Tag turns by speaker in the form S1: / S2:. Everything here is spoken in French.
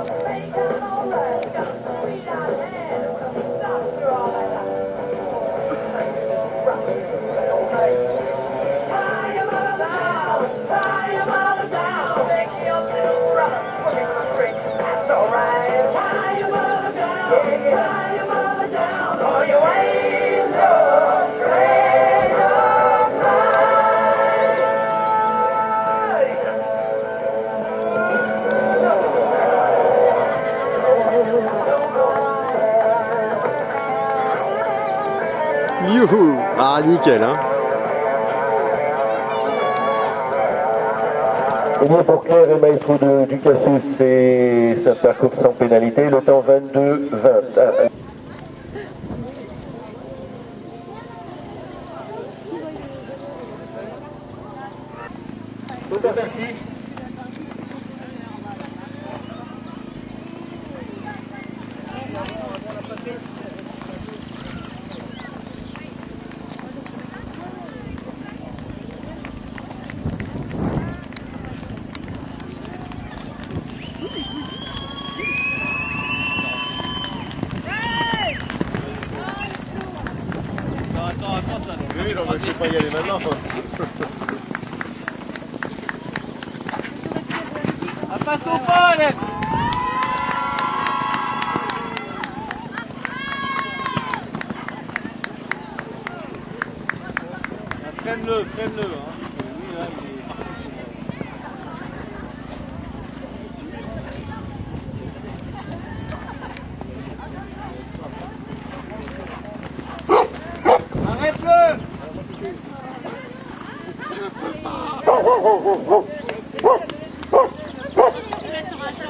S1: Youhou! Ah, nickel, hein.
S2: Et bien pour Claire et Maestro du Casus, c'est un parcours sans pénalité, le temps 22-20. Tout à fait.
S3: Attends,
S2: oui, on ne peut pas y aller maintenant.
S3: Elle passe au pas, elle. Freine-le, freine-le. Hein. Oui, là, arrête-le!
S2: Oh, oh, oh, oh, oh.